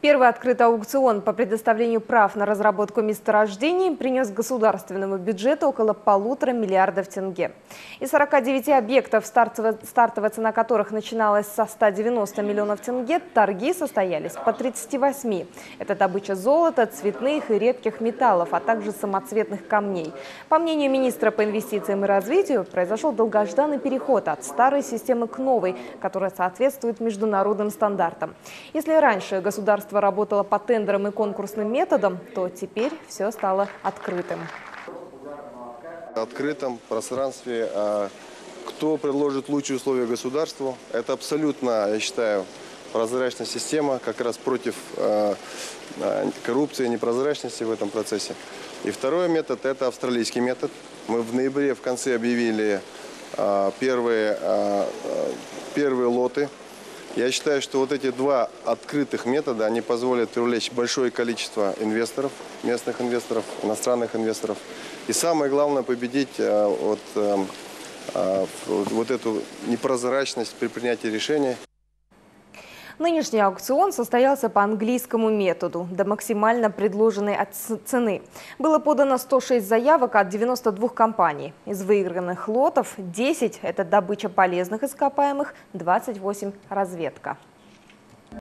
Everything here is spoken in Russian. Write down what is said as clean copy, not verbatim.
Первый открытый аукцион по предоставлению прав на разработку месторождений принес государственному бюджету около 1,5 миллиарда тенге. Из 49 объектов, стартовая цена которых начиналась со 190 миллионов тенге, торги состоялись по 38. Это добыча золота, цветных и редких металлов, а также самоцветных камней. По мнению министра по инвестициям и развитию, произошел долгожданный переход от старой системы к новой, которая соответствует международным стандартам. Если раньше государство работало по тендерам и конкурсным методам, то теперь все стало открытым. В открытом пространстве, кто предложит лучшие условия государству, это абсолютно, я считаю, прозрачная система, как раз против коррупции и непрозрачности в этом процессе. И второй метод – это австралийский метод. Мы в ноябре в конце объявили первые лоты. Я считаю, что вот эти два открытых метода, они позволят привлечь большое количество инвесторов, местных инвесторов, иностранных инвесторов. И самое главное – победить вот эту непрозрачность при принятии решений. Нынешний аукцион состоялся по английскому методу, до максимально предложенной цены. Было подано 106 заявок от 92 компаний. Из выигранных лотов 10 – это добыча полезных ископаемых, 28 – разведка.